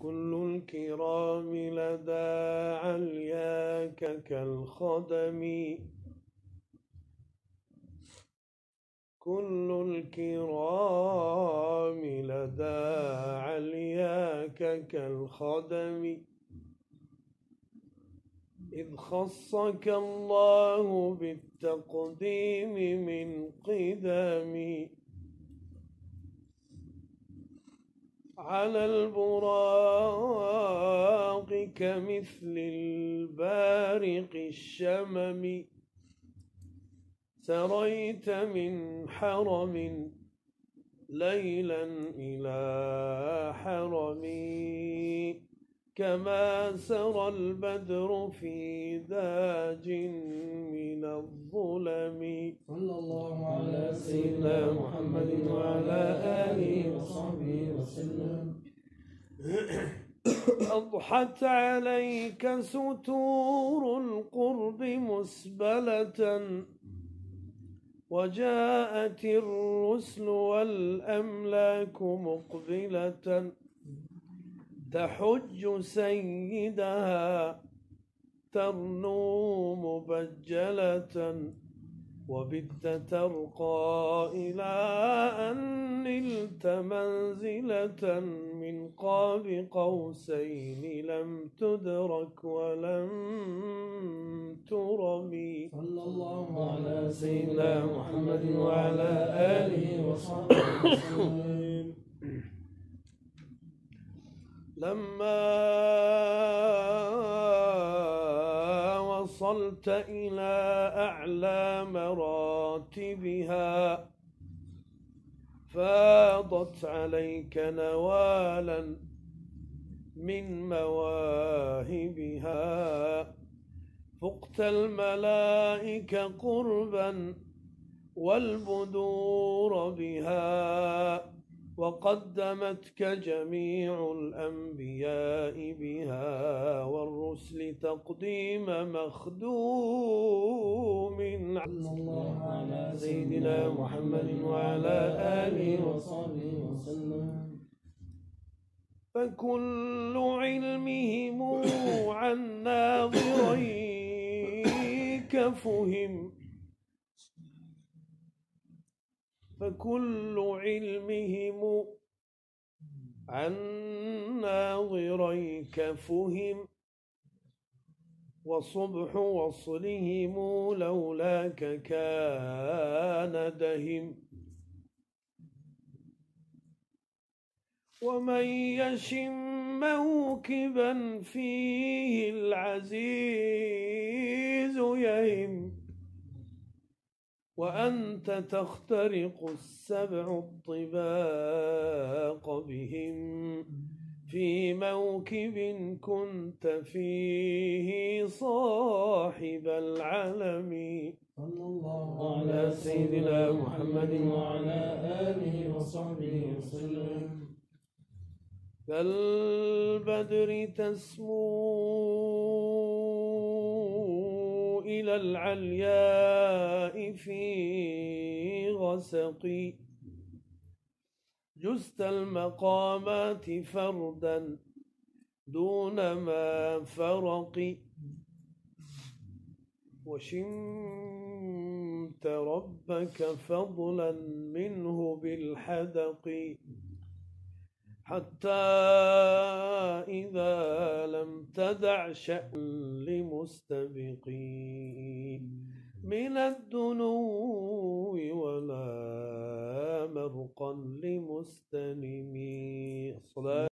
كل الكرام لدى علياك كالخدم، كل الكرام لدى علياك كالخدم، إذ خصك الله بالتقديم من قدم على البراق كمثل البارق الشمم، سريت من حرم ليلا إلى حرم، كما سرى البدر في داج من الظلم. صلى الله على سيدنا محمد وعلى آله وصحبه وسلم. أضحت عليك ستور القرب مسبلة، وجاءت الرسل والأملاك مقبلة، تحج سيدها ترنو مبجلة، وبت ترقى إلى أن نلت منزلة من قاب قوسين لم تدرك ولم ترمي. صلى الله على سيدنا محمد وعلى آله وصحبه وسلم. لما وصلت إلى أعلى مراتبها فاضت عليك نوالا من مواهبها، فقت الملائكة قربا والبدور بها، وقدمتك جميع الأنبياء بها والرسل تقديم مخدوم. صلى الله على سيدنا محمد وعلى آله وصحبه وسلم. فكل علمهم عن ناظريك فهم، فكل علمهم عن ناظريك فهم، وصبح وصلهم لولاك كان دهم. ومن يشم موكبا فيه العزيز يهم، وأنت تخترق السبع الطباق بهم، في موكب كنت فيه صاحب العلم. صلى الله على سيدنا محمد وعلى آله وصحبه وسلم. كالبدر تسمو إلى العلياء في غسق، جزت المقامات فردا دون ما فرق، وشمت ربك فضلا منه بالحدق، حتى إذا لم تدع شأن لمستبقي من الدنو ولا مرقا لمستلمي.